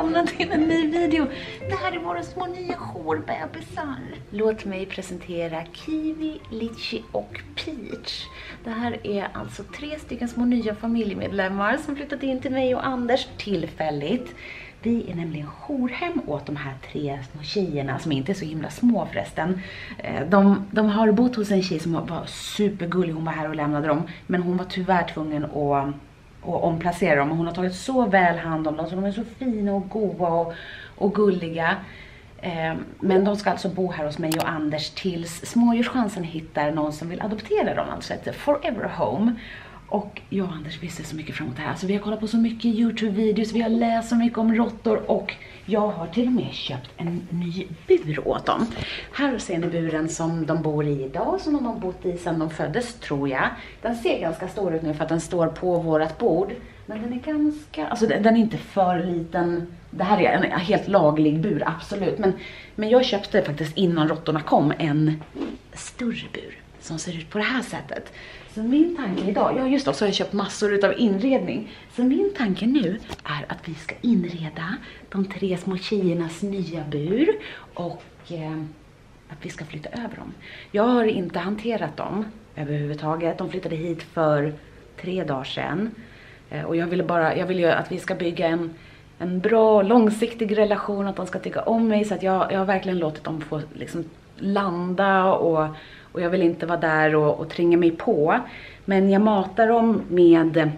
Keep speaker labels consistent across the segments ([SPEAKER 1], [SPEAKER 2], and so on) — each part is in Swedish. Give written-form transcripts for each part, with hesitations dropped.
[SPEAKER 1] välkomna till en ny video. Det här är våra små nya jourbebisar. Låt mig presentera Kiwi, Litchi och Peach. Det här är alltså 3 stycken små nya familjemedlemmar som flyttat in till mig och Anders tillfälligt. Vi är nämligen jourhem åt de här 3 små tjejerna som inte är så himla små förresten. De har bott hos en tjej som var supergullig. Hon var här och lämnade dem. Men hon var tyvärr tvungen att omplacera dem. Och hon har tagit så väl hand om dem. Så de är så fina och goda och gulliga. Men de ska alltså bo här hos mig och Anders tills Smådjurschansen hittar någon som vill adoptera dem. Alltså ett forever home. Och jag och Anders visste så mycket fram emot det här. Så vi har kollat på så mycket YouTube-videos, vi har läst så mycket om råttor och jag har till och med köpt en ny bur åt dem. Här ser ni buren som de bor i idag, som de har bott i sedan de föddes tror jag. Den ser ganska stor ut nu för att den står på vårat bord. Men den är ganska, alltså den är inte för liten. Det här är en helt laglig bur, absolut. Men jag köpte faktiskt innan råttorna kom en större bur som ser ut på det här sättet. Så min tanke idag, ja just då så har jag köpt massor utav inredning. Så min tanke nu är att vi ska inreda de 3 små tjejernas nya bur och att vi ska flytta över dem. Jag har inte hanterat dem överhuvudtaget. De flyttade hit för 3 dagar sedan. Och jag vill ju att vi ska bygga en bra långsiktig relation, att de ska tycka om mig. Så att jag har verkligen låtit dem få liksom landa och jag vill inte vara där och tränga mig på. Men jag matar dem med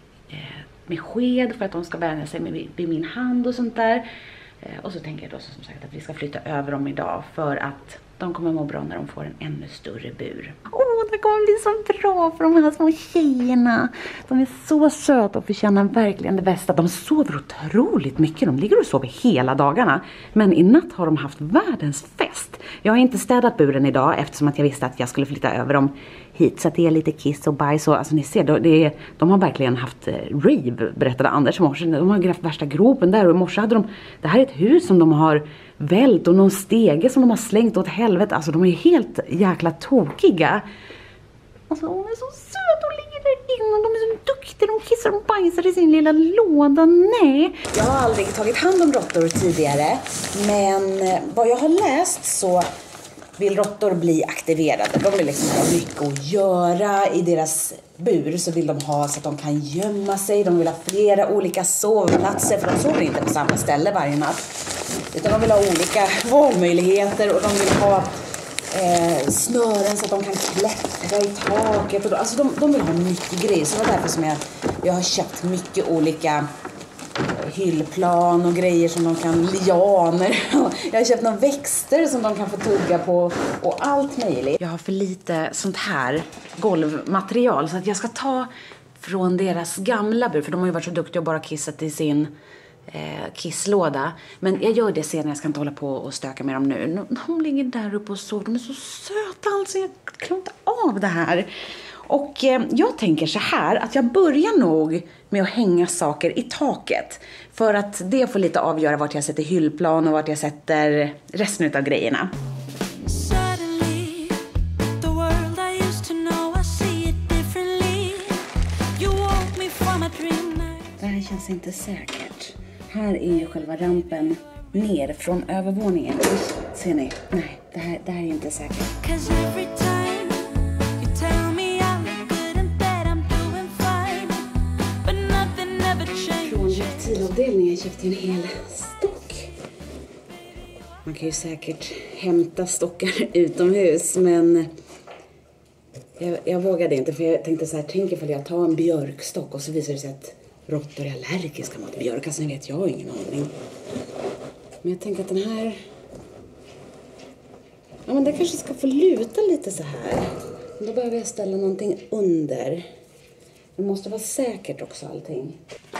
[SPEAKER 1] sked för att de ska vänja sig vid min hand och sånt där. Och så tänker jag då som sagt att vi ska flytta över dem idag för att de kommer må bra när de får en ännu större bur. Det kommer bli så bra för de här små tjejerna. De är så söta och förtjänar verkligen det bästa. De sover otroligt mycket. De ligger och sover hela dagarna. Men i natt har de haft världens fest. Jag har inte städat buren idag eftersom att jag visste att jag skulle flytta över dem hit. Så att det är lite kiss och bajs. Och, alltså ni ser, de har verkligen haft rave, berättade Anders i morse. De har grävt värsta gropen där och i morse hade de... Det här är ett hus som de har vält och någon stege som de har slängt åt helvete. Alltså de är helt jäkla tokiga. Alltså hon är så söt och ligger där inne. De är så duktiga. De kissar och bajsar i sin lilla låda. Nej. Jag har aldrig tagit hand om råttor tidigare. Men vad jag har läst så vill råttor bli aktiverade. De vill liksom ha mycket att göra. I deras bur så vill de ha så att de kan gömma sig. De vill ha flera olika sovplatser. För de sover inte på samma ställe varje natt. Utan de vill ha olika valmöjligheter. Och de vill ha snören så att de kan klättra i taket. Och alltså de vill ha mycket grejer. Så det var därför som jag har köpt mycket olika hyllplan och grejer som de kan, lianer. Jag har köpt några växter som de kan få tugga på och allt möjligt. Jag har för lite sånt här golvmaterial så att jag ska ta från deras gamla bur. För de har ju varit så duktiga och bara kissat i sin kisslåda. Men jag gör det sen, jag ska inte hålla på och stöka med dem nu. De ligger där uppe och sover. De är så söta alltså. Jag klarar inte av det här. Och jag tänker så här att jag börjar nog med att hänga saker i taket. För att det får lite avgöra vart jag sätter hyllplan och vart jag sätter resten av grejerna. Det här känns inte säkert. Här är ju själva rampen ner från övervåningen. Ser ni? Nej, det här är inte säkert. Från reptilavdelningen köpte jag en hel stock. Man kan ju säkert hämta stockar utomhus, men jag vågade inte för jag tänkte så här, tänk ifall jag tar en björkstock och så visar det sig att råttor är allergiska mot björk. Alltså vet jag ingen aning. Men jag tänker att den här... Ja, men det kanske ska få luta lite så här. Då behöver jag ställa någonting under. Det måste vara säkert också allting.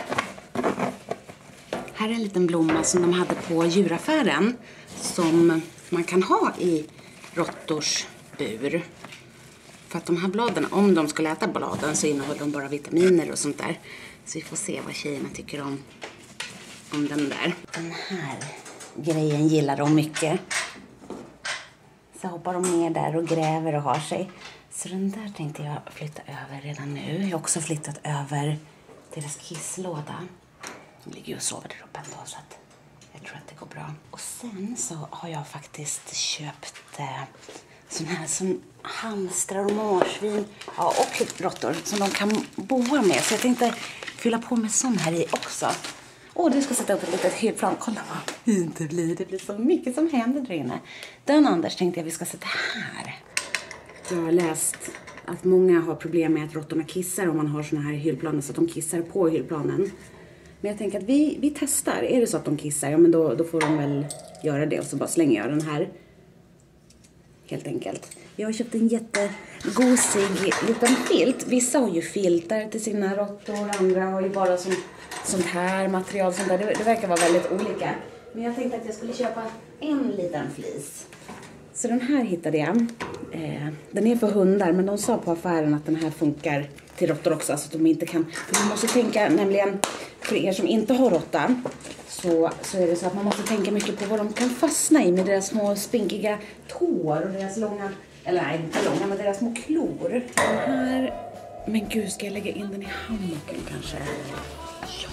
[SPEAKER 1] Här är en liten blomma som de hade på djuraffären. Som man kan ha i råttors bur. För att de här bladen, om de skulle äta bladen så innehåller de bara vitaminer och sånt där. Så vi får se vad tjejerna tycker om den där. Den här grejen gillar de mycket. Så hoppar de ner där och gräver och har sig. Så den där tänkte jag flytta över redan nu. Jag har också flyttat över deras kisslåda. De ligger ju och sover där uppe ändå, så att
[SPEAKER 2] Jag tror att det går bra. Och sen så har jag faktiskt köpt sån här som hamstrar och marsvin och råttor som de kan boa med. Så jag tänkte fylla på med sån här i också. Du ska sätta upp ett litet hyllplan. Kolla vad fint det blir. Det blir så mycket som händer där inne. Den Anders tänkte jag vi ska sätta här. Jag har läst att många har problem med att råttorna kissar om man har såna här hyllplaner så att de kissar på hyllplanen. Men jag tänker att vi testar. Är det så att de kissar, ja men då får de väl göra det. Och så bara slänger jag den här. Helt enkelt. Jag har köpt en jättegosig liten filt. Vissa har ju filtar till sina råttor. Andra har ju bara sånt här material. Sånt där. Det verkar vara väldigt olika. Men jag tänkte att jag skulle köpa en liten flis. Så den här hittade jag. Den är för hundar, men de sa på affären att den här funkar till råttor också. Så att de inte kan... För man måste tänka, nämligen för er som inte har råtta, så är det så att man måste tänka mycket på vad de kan fastna i med deras små spinkiga tår och deras långa... Eller nej, inte långa, men deras små klor. Den här... Men gud, ska jag lägga in den i hammocken kanske? Ja.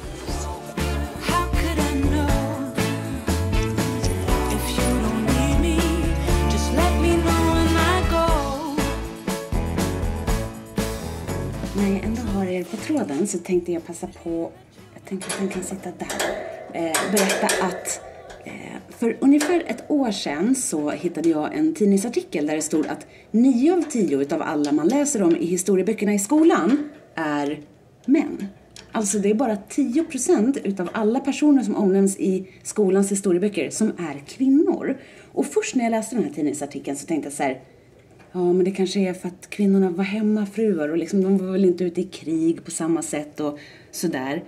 [SPEAKER 2] När jag ändå har er på tråden så tänkte jag passa på, jag tänkte att den kan sitta där, berätta att för ungefär ett år sedan så hittade jag en tidningsartikel där det stod att 9 av 10 av alla man läser om i historieböckerna i skolan är män. Alltså det är bara 10% utav alla personer som omnämns i skolans historieböcker som är kvinnor. Och först när jag läste den här tidningsartikeln så tänkte jag så här: ja, men det kanske är för att kvinnorna var hemmafruar och liksom, de var väl inte ute i krig på samma sätt och sådär.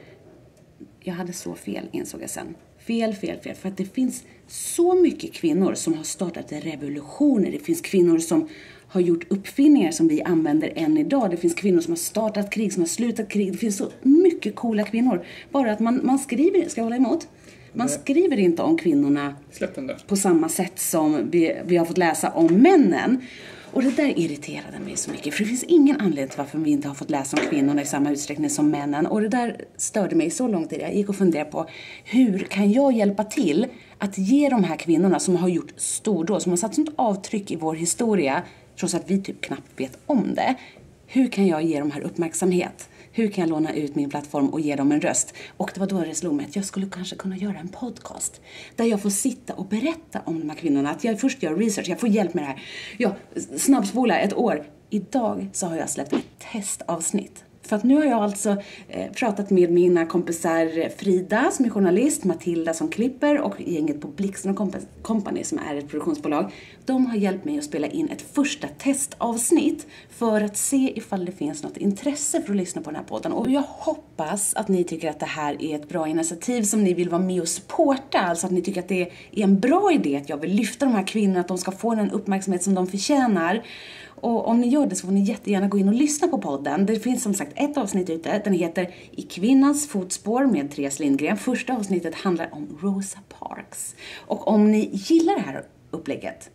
[SPEAKER 2] Jag hade så fel, insåg jag sen. Fel. För att det finns så mycket kvinnor som har startat revolutioner. Det finns kvinnor som har gjort uppfinningar som vi använder än idag. Det finns kvinnor som har startat krig, som har slutat krig. Det finns så mycket coola kvinnor. Bara att man skriver, ska jag hålla emot? Man skriver inte om kvinnorna på samma sätt som vi har fått läsa om männen. Och det där irriterade mig så mycket. För det finns ingen anledning till varför vi inte har fått läsa om kvinnorna i samma utsträckning som männen. Och det där störde mig så långt tid. Jag gick och funderade på hur kan jag hjälpa till att ge de här kvinnorna som har gjort stordåd, som har satt sånt avtryck i vår historia, trots att vi typ knappt vet om det. Hur kan jag ge dem här uppmärksamhet? Hur kan jag låna ut min plattform och ge dem en röst? Och det var då det slog mig att jag skulle kanske kunna göra en podcast där jag får sitta och berätta om de här kvinnorna. Att jag först gör research, jag får hjälp med det här. Ja, snabbspola ett år. Idag så har jag släppt ett testavsnitt. För att nu har jag alltså pratat med mina kompisar Frida som är journalist, Matilda som klipper och gänget på Blixten och Company som är ett produktionsbolag. De har hjälpt mig att spela in ett första testavsnitt för att se ifall det finns något intresse för att lyssna på den här podden. Och jag hoppas att ni tycker att det här är ett bra initiativ som ni vill vara med och supporta. Alltså att ni tycker att det är en bra idé att jag vill lyfta de här kvinnorna, att de ska få den uppmärksamhet som de förtjänar. Och om ni gör det så får ni jättegärna gå in och lyssna på podden. Det finns som sagt ett avsnitt ute. Den heter I kvinnans fotspår med Therese Lindgren. Första avsnittet handlar om Rosa Parks. Och om ni gillar det här upplägget,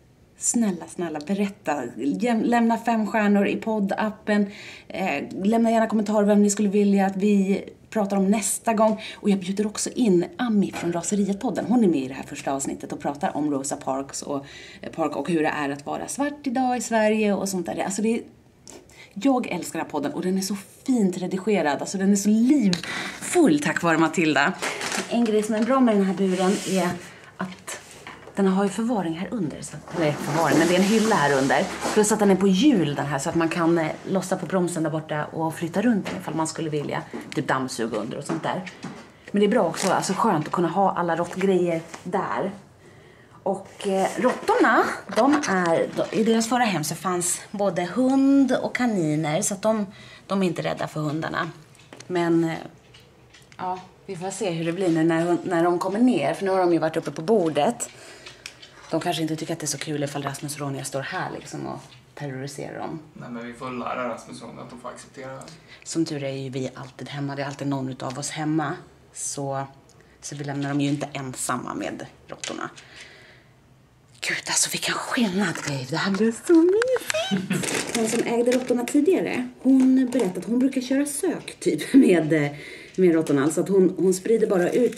[SPEAKER 2] snälla berätta. Lämna 5 stjärnor i poddappen. Lämna gärna kommentarer vem ni skulle vilja att vi pratar om nästa gång. Och jag bjuder också in Ami från Raseriet-podden. Hon är med i det här första avsnittet och pratar om Rosa Parks och hur det är att vara svart idag i Sverige och sånt där. Alltså jag älskar den här podden och den är så fint redigerad. Alltså den är så livfull tack vare Matilda. En grej som är bra med den här buren är att den har ju förvaring här under. Eller förvaring, men det är en hylla här under. Plus att den är på hjul den här så att man kan lossa på bromsen där borta och flytta runt den ifall man skulle vilja. Typ dammsuga under och sånt där. Men det är bra också, alltså skönt att kunna ha alla råttgrejer där. Och råttorna, i deras förra hem så fanns både hund och kaniner så att de är inte rädda för hundarna. Men ja, vi får se hur det blir när de kommer ner. För nu har de ju varit uppe på bordet. De kanske inte tycker att det är så kul ifall Rasmus och Ronja står här liksom och terroriserar dem.
[SPEAKER 3] Nej, men vi får lära Rasmus och Ronja att de får acceptera det.
[SPEAKER 2] Som tur är ju vi alltid hemma. Det är alltid någon av oss hemma. Så vi lämnar dem ju inte ensamma med råttorna. Gud, alltså vilken skillnad, Dave. Det här blir så mysigt. Hon som ägde råttorna tidigare, hon berättade att hon brukar köra sök typ med råttorna. Alltså att hon sprider bara ut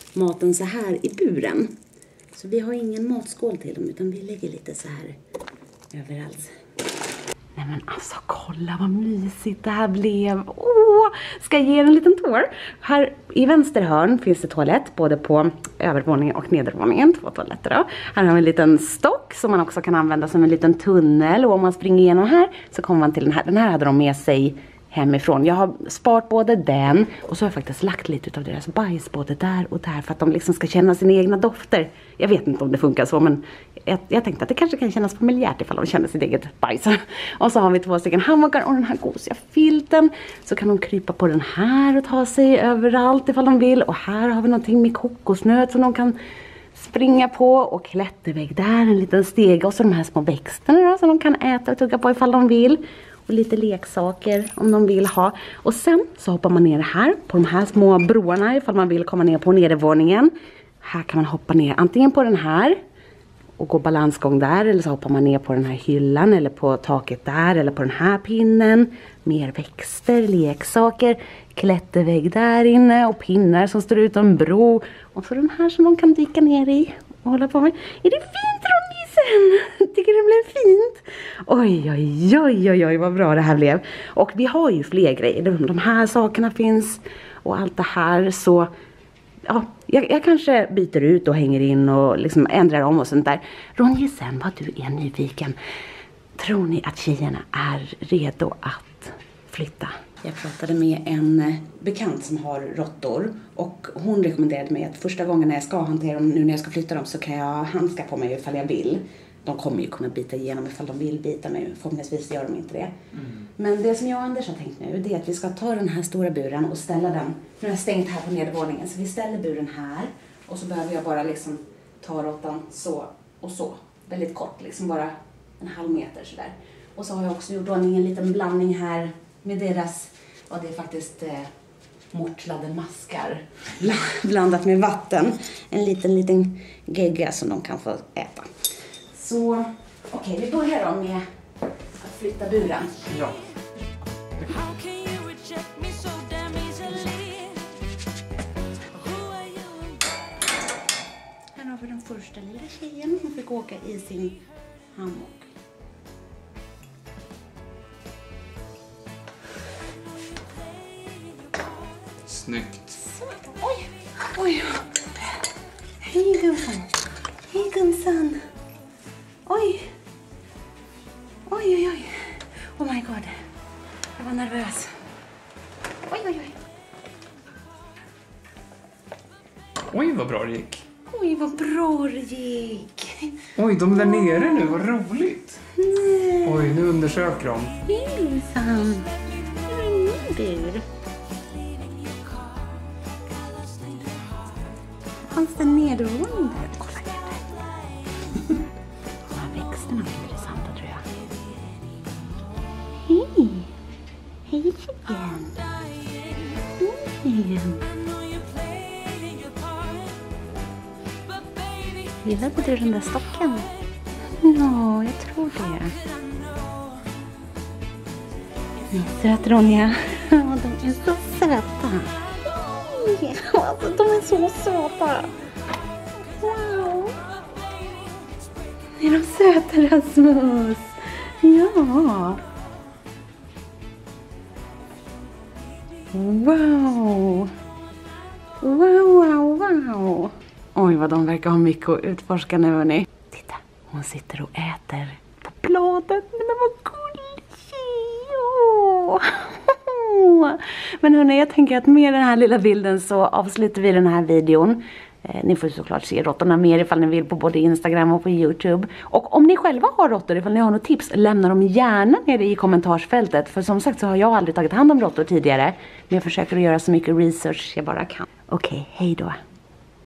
[SPEAKER 2] maten så här i buren. Så vi har ingen matskål till dem utan vi lägger lite så här överallt. Nej men alltså kolla vad mysigt det här blev. Ska jag ge er en liten tour? Här i vänster hörn finns det toalett både på övervåningen och nedervåningen. 2 toaletter då. Här har vi en liten stock som man också kan använda som en liten tunnel. Och om man springer igenom här så kommer man till den här. Den här hade de med sig hemifrån. Jag har sparat både den och så har jag faktiskt lagt lite av deras bajs både där och där för att de liksom ska känna sina egna dofter. Jag vet inte om det funkar så men jag tänkte att det kanske kan kännas familjärt ifall de känner sitt eget bajs. Och så har vi 2 stycken hammockar och den här gosiga filten. Så kan de krypa på den här och ta sig överallt ifall de vill. Och här har vi någonting med kokosnöt som de kan springa på och klättervägg där, en liten steg och så de här små växterna då, som de kan äta och tugga på ifall de vill. Och lite leksaker om de vill ha. Och sen så hoppar man ner här på de här små broarna ifall man vill komma ner på nedervåningen. Här kan man hoppa ner antingen på den här och gå balansgång där. Eller så hoppar man ner på den här hyllan eller på taket där eller på den här pinnen. Mer växter, leksaker, klättervägg där inne och pinnar som står ut en bro. Och så den här som de kan dyka ner i och hålla på med. Är det fint Ronjisen? Tycker det blev fint? Oj, vad bra det här blev. Och vi har ju fler grejer. De här sakerna finns och allt det här så... Ja, jag kanske byter ut och hänger in och liksom ändrar om och sånt där. Ronjisen, vad du är nyfiken. Tror ni att tjejerna är redo att flytta? Jag pratade med en bekant som har råttor och hon rekommenderade mig att första gången när jag ska hantera dem, nu när jag ska flytta dem så kan jag handska på mig ifall jag vill. De kommer ju kunna bita igenom ifall de vill bita mig, förhoppningsvis gör de inte det. Men det som jag och Anders har tänkt nu det är att vi ska ta den här stora buren och ställa den. Nu har jag stängt här på nedervåningen så vi ställer buren här och så behöver jag bara liksom ta råttan så och så. Väldigt kort, liksom bara en halv meter sådär. Och så har jag också gjort en liten blandning här med deras, och det är faktiskt mortlade maskar blandat med vatten. En liten gegga som de kan få äta. Så okej, vi börjar då med att flytta buren.
[SPEAKER 3] Ja.
[SPEAKER 2] Här har vi den första lilla tjejen. Hon fick åka i sin hammock.
[SPEAKER 3] Snyggt.
[SPEAKER 2] Oj. Hej gumsan. Oj. Oh my god. Jag var nervös. Oj.
[SPEAKER 3] Oj, vad bra det gick.
[SPEAKER 2] Oj, vad bra det gick.
[SPEAKER 3] Oj, de där nere nu, vad roligt.
[SPEAKER 2] Nej.
[SPEAKER 3] Oj, nu undersöker de.
[SPEAKER 2] Hej gumsan. Är det en ny bur? Fanns det nedervåning där? Kolla ner där. De här växterna är intressanta tror jag. Hej tjejen. Gillade du den där stocken? Ja, jag tror det. Söt Ronja. De är så söta. Alltså, de är så söta. Wow. Är de söta Rasmus? Ja. Wow. Oj, vad de verkar ha mycket att utforska nu, hörni. Titta, hon sitter och äter på bladet. Nej, men vad gullig. Men hörni, jag tänker att med den här lilla bilden så avslutar vi den här videon. Ni får såklart se råttorna mer ifall ni vill på både Instagram och på YouTube. Och om ni själva har råttor, ifall ni har något tips, lämna dem gärna nere i kommentarsfältet. För som sagt så har jag aldrig tagit hand om råttor tidigare. Men jag försöker att göra så mycket research jag bara kan. Okej, hej då.